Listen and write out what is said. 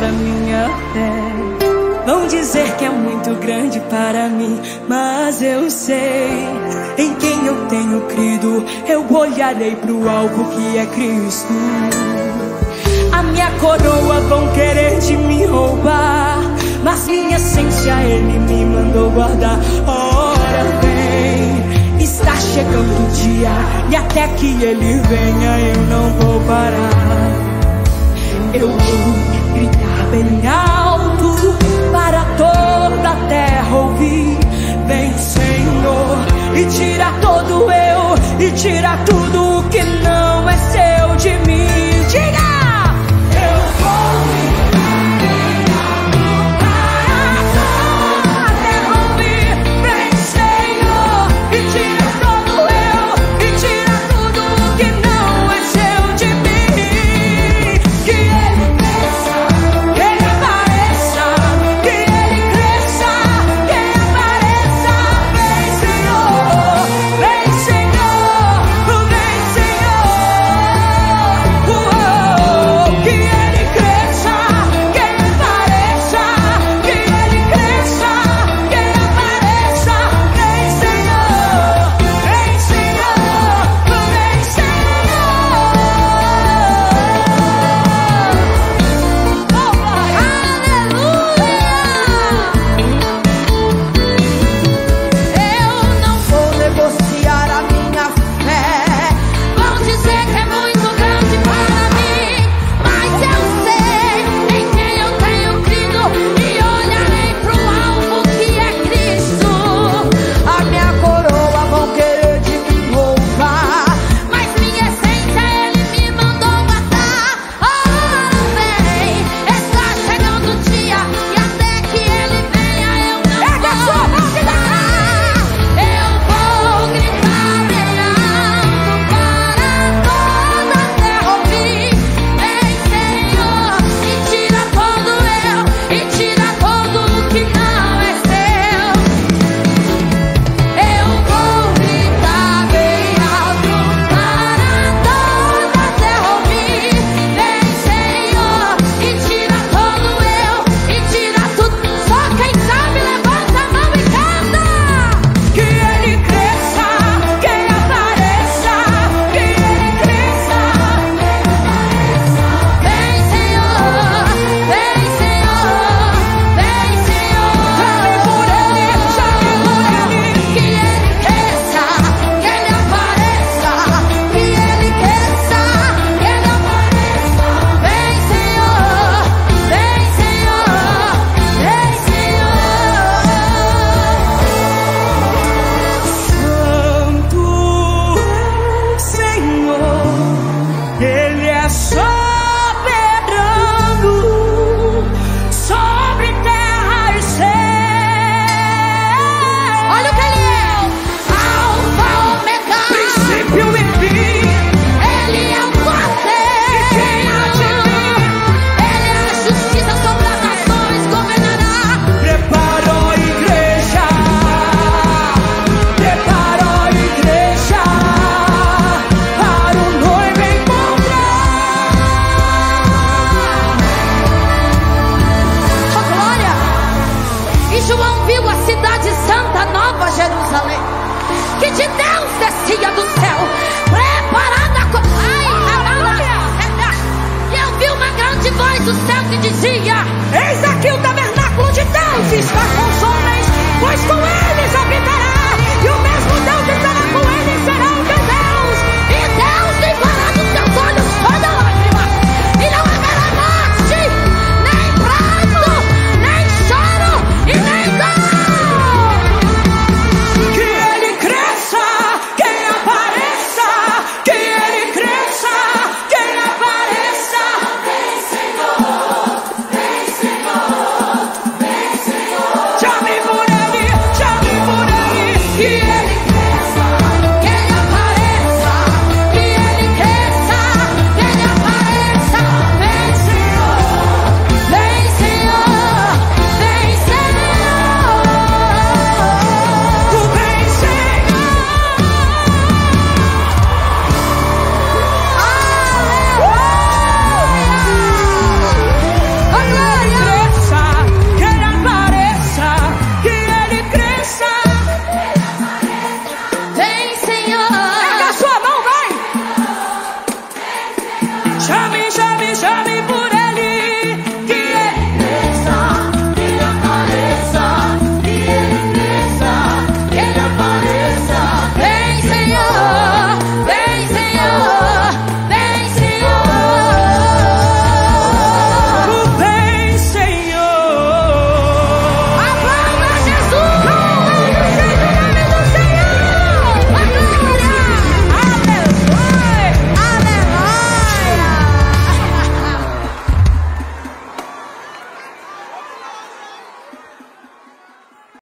a minha fé. Vão dizer que é muito grande para mim, mas eu sei em quem eu tenho crido. Eu olharei pro alvo que é Cristo. A minha coroa vão querer de me roubar, mas minha essência Ele me mandou guardar. Ora vem, está chegando o dia, e até que Ele venha eu não vou parar. Eu vou gritar bem alto para toda a terra ouvir. Vem, Senhor, e tira todo eu, e tira tudo o que não é seu de mim. Diga! Eu vou gritar bem alto para toda a terra ouvir. Vem, Senhor, e tira todo eu, e tira tudo o que não é seu de mim. Que Ele cresça, que Ele apareça, que Ele cresça, que Ele apareça. Vem, Senhor, vem, Senhor, vem, Senhor. Que Ele cresça, que Ele apareça, que Ele cresça, que Ele apareça. Vem, Senhor, vem, Senhor, vem, Senhor. Eu não vou negociar a minha fé. Vão dizer que é muito grande para mim, mas eu sei em quem eu tenho crido e olharei pro alvo que é Cristo. A minha coroa vão querer de me roubar, mas minha essência Ele me mandou guardar. Ora vem, está chegando o dia, e até que Ele venha eu não vou parar. Eu vou gritar bem alto para toda a terra ouvir. Vem, Senhor, e tira todo eu, e tira todo o que não é seu. Eu vou gritar bem alto para toda a terra ouvir. Vem, Senhor, e tira todo eu, e tira tudo. Só quem sabe levanta a mão e canta. Que Ele cresça, que Ele apareça, que Ele cresça, que Ele apareça. Vem, Senhor, vem, Senhor, vem, Senhor. Chame por Ele, chame por Ele. Que Ele cresça, que Ele apareça, que Ele cresça, que Ele apareça. Vem, Senhor, vem, Senhor, vem, Senhor. Santo Senhor, Ele é soberano sobre terra e céu. Olha o que Ele é: Alfa, Ômega, princípio e fim. Ele é o forte, quem há de vir. Ele é a justiça sobre as nações, governará. Preparou a igreja, preparou a igreja para o noivo encontrar. Oh, glória! E João viu a cidade santa, Nova Jerusalém, que de Deus descia do céu, preparada com... E eu vi uma grande voz do céu que dizia: eis aqui o tabernáculo de Deus está com os homens, pois com eles habitará, e o mesmo Deus estará com eles, será o teu Deus, e Deus limpará dos teus olhos toda lágrima, e não haverá morte, nem pranto, nem choro e nem dor. Que Ele cresça, que Ele apareça. Chame, chame, chame por